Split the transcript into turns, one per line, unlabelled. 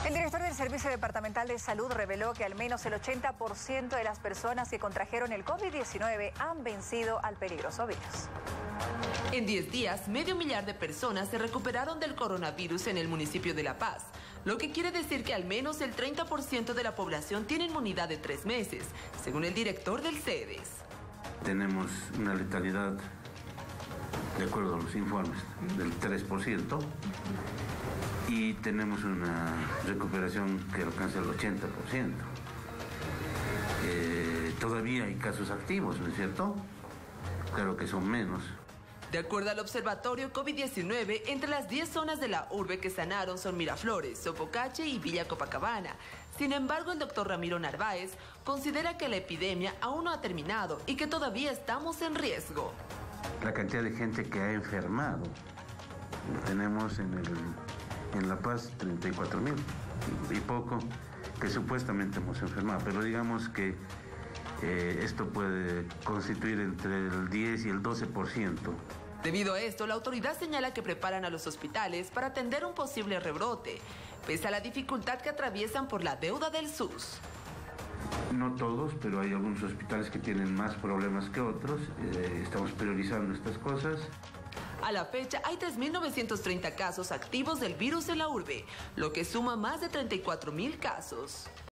El director del Servicio Departamental de Salud reveló que al menos el 80% de las personas que contrajeron el COVID-19 han vencido al peligroso virus.
En 10 días, 500.000 de personas se recuperaron del coronavirus en el municipio de La Paz, lo que quiere decir que al menos el 30% de la población tiene inmunidad de 3 meses, según el director del CEDES.
Tenemos una letalidad, de acuerdo a los informes, del 3%. Y tenemos una recuperación que alcanza el 80%. Todavía hay casos activos, ¿no es cierto? Claro que son menos.
De acuerdo al observatorio COVID-19, entre las 10 zonas de la urbe que sanaron son Miraflores, Sopocache y Villa Copacabana. Sin embargo, el doctor Ramiro Narváez considera que la epidemia aún no ha terminado y que todavía estamos en riesgo.
La cantidad de gente que ha enfermado, tenemos en La Paz 34.000 y poco que supuestamente hemos enfermado, pero digamos que esto puede constituir entre el 10 y el 12%.
Debido a esto, la autoridad señala que preparan a los hospitales para atender un posible rebrote, pese a la dificultad que atraviesan por la deuda del SUS.
No todos, pero hay algunos hospitales que tienen más problemas que otros. Estamos priorizando estas cosas.
A la fecha hay 3.930 casos activos del virus en la urbe, lo que suma más de 34.000 casos.